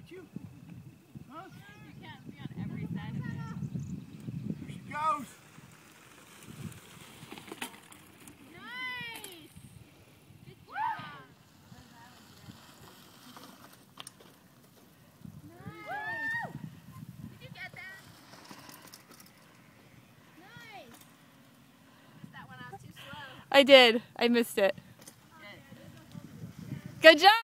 Can't you? Huh? You can't be on every side of it. There she goes. Nice! Good job! Nice! Did you get that? Nice! Missed that one. I was too slow. I did. I missed it. Good job!